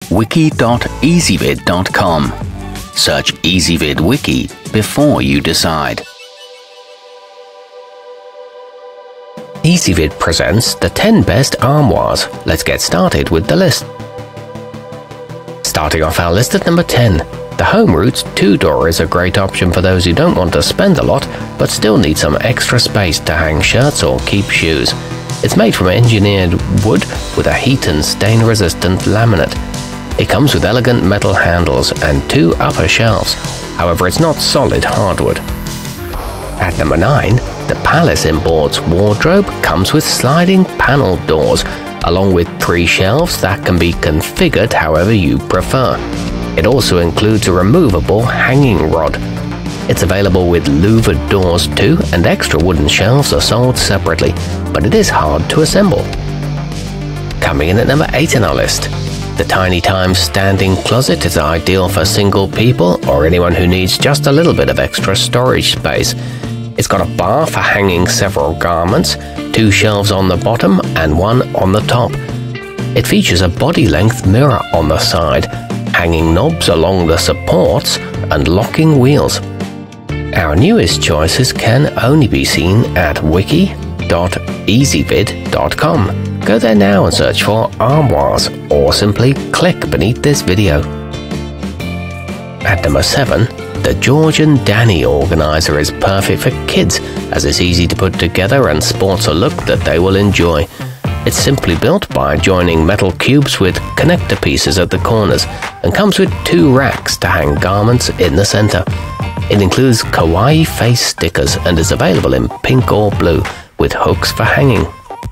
wiki.ezvid.com. Search Ezvid Wiki before you decide. Ezvid presents the 10 best armoires. Let's get started with the list. Starting off our list at number 10. The homeroots 2-door is a great option for those who don't want to spend a lot but still need some extra space to hang shirts or keep shoes. It's made from engineered wood with a heat and stain resistant laminate. It comes with elegant metal handles and 2 upper shelves, however it's not solid hardwood. At number 9, the Palace Imports wardrobe comes with sliding panel doors, along with 3 shelves that can be configured however you prefer. It also includes a removable hanging rod. It's available with louvered doors too, and extra wooden shelves are sold separately, but it is hard to assemble. Coming in at number 8 on our list. The Tiny Times standing closet is ideal for single people or anyone who needs just a little bit of extra storage space. It's got a bar for hanging several garments, 2 shelves on the bottom and 1 on the top. It features a body-length mirror on the side, hanging knobs along the supports, and locking wheels. Our newest choices can only be seen at wiki.ezvid.com. Go there now and search for armoires, or simply click beneath this video. At number 7, the Georgian Dani organizer is perfect for kids, as it's easy to put together and sports a look that they will enjoy. It's simply built by joining metal cubes with connector pieces at the corners, and comes with 2 racks to hang garments in the center. It includes kawaii face stickers and is available in pink or blue, with hooks for hanging.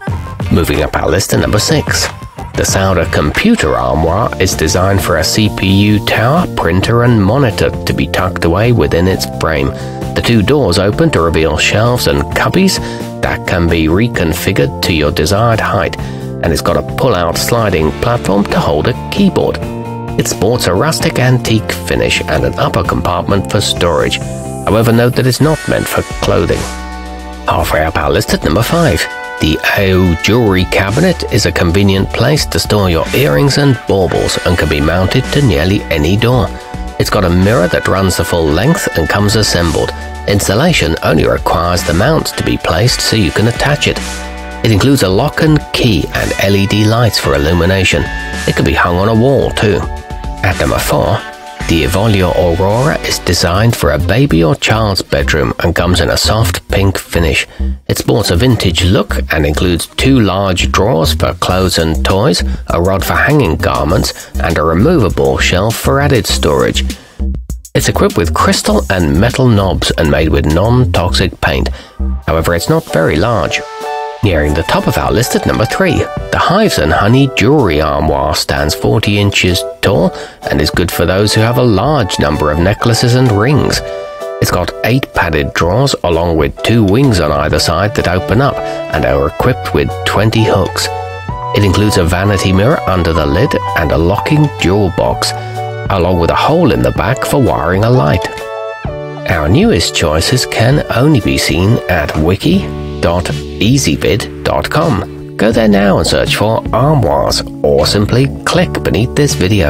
Moving up our list to number 6. The Sauder computer armoire is designed for a CPU tower, printer and monitor to be tucked away within its frame. The 2 doors open to reveal shelves and cubbies that can be reconfigured to your desired height, and it's got a pull-out sliding platform to hold a keyboard. It sports a rustic antique finish and an upper compartment for storage. However, note that it's not meant for clothing. Halfway up our list at number 5. The aoou jewelry cabinet is a convenient place to store your earrings and baubles and can be mounted to nearly any door. It's got a mirror that runs the full length and comes assembled. Installation only requires the mount to be placed so you can attach it. It includes a lock and key and LED lights for illumination. It can be hung on a wall too. At number 4, the evolur aurora is designed for a baby or child's bedroom and comes in a soft pink finish. It sports a vintage look and includes 2 large drawers for clothes and toys, a rod for hanging garments, and a removable shelf for added storage. It's equipped with crystal and metal knobs and made with non-toxic paint. However, it's not very large. Nearing the top of our list at number 3, the Hives and Honey jewelry armoire stands 40 inches tall and is good for those who have a large number of necklaces and rings. It's got 8 padded drawers along with 2 wings on either side that open up and are equipped with 20 hooks. It includes a vanity mirror under the lid and a locking jewel box, along with a hole in the back for wiring a light. Our newest choices can only be seen at wiki.ezvid.com. Go there now and search for armoires, or simply click beneath this video.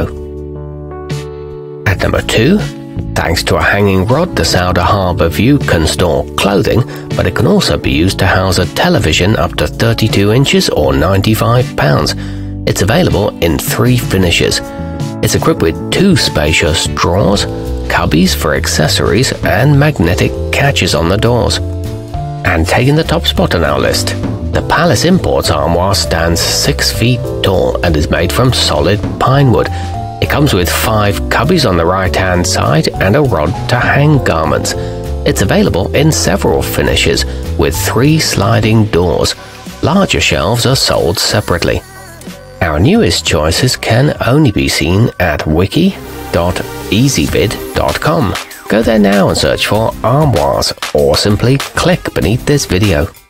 At number 2, thanks to a hanging rod, the Sauder Harbour View can store clothing, but it can also be used to house a television up to 32 inches or 95 pounds. It's available in 3 finishes. It's equipped with 2 spacious drawers, cubbies for accessories, and magnetic catches on the doors. And taking the top spot on our list, the Palace Imports armoire stands 6 feet tall and is made from solid pine wood. It comes with 5 cubbies on the right-hand side and a rod to hang garments. It's available in several finishes with 3 sliding doors. Larger shelves are sold separately. Our newest choices can only be seen at wiki.ezvid.com. Go there now and search for armoires, or simply click beneath this video.